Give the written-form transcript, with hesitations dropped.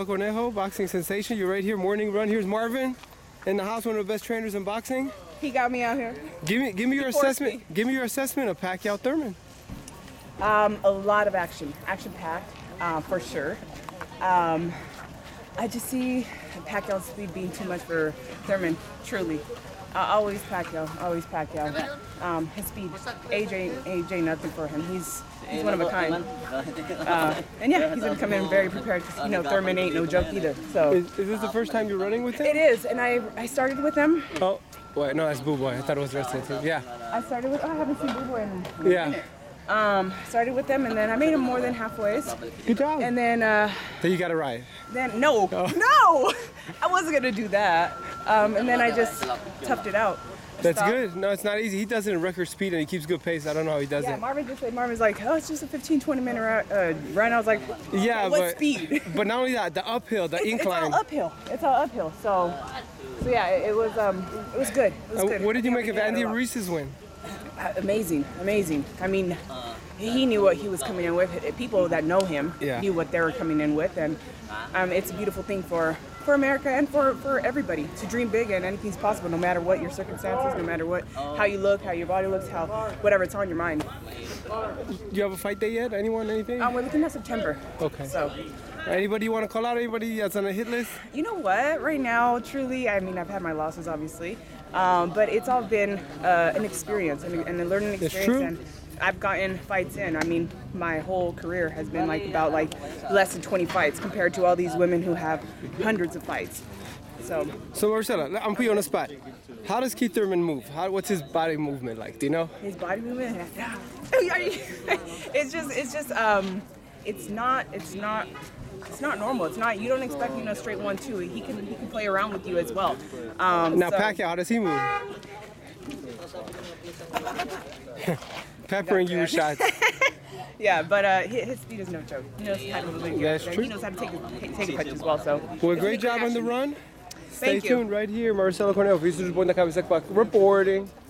Conejo, boxing sensation. You're right here, morning run. Here's Marvin in the house, one of the best trainers in boxing. He got me out here. Give me your assessment. Give me your assessment of Pacquiao Thurman. A lot of action-packed, for sure. I just see Pacquiao's speed being too much for Thurman, truly. Always Pacquiao. His speed, AJ, nothing for him. He's one of a kind. And yeah, he's gonna come in very prepared because Thurman ain't no joke either. So is this the first time you're running with him? It is, and I started with him. Oh, wait, no, that's Boo Boy. I thought it was wrestling too. Yeah. I started with. I haven't seen Boo Boy in a minute. Started with them, and then I made him more than halfway. Good job. And then you got it right. Then no, I wasn't gonna do that. And then I just toughed it out. That's good. No, it's not easy. He does it in record speed, and he keeps good pace. I don't know how he does it. Marvin's like, oh, it's just a 15-20 minute run. I was like, yeah, what speed? But not only that, the uphill, the incline. It's all uphill. So yeah, it was good. It was good. What did you make of Andy Ruiz's win? Amazing. I mean, he knew what he was coming in with. People that know him knew what they were coming in with, and it's a beautiful thing for America and for everybody to dream big, and anything's possible, no matter what your circumstances, no matter how you look, how your body looks, whatever's on your mind. Do you have a fight day yet? Anything? We're looking at September. Okay. So. Anybody you want to call out? Anybody that's on a hit list? You know what? Right now, truly, I mean, I've had my losses, obviously, but it's all been an experience and a learning experience. It's true. And I've gotten fights in. I mean, my whole career has been about less than 20 fights compared to all these women who have hundreds of fights. So Marcella, I'm gonna put you on the spot. How does Keith Thurman move? What's his body movement like? Do you know? His body movement? It's not normal. It's not. You don't expect straight 1-2. He can play around with you as well. Pacquiao, how does he move? Peppering you with shots. Yeah, but his speed is no joke. He knows how to move. That's true. He knows how to take a punch as well. So. Well, great job on the run. Stay Thank you. tuned right here. Marcelo Cornell, Elie Seckbach reporting.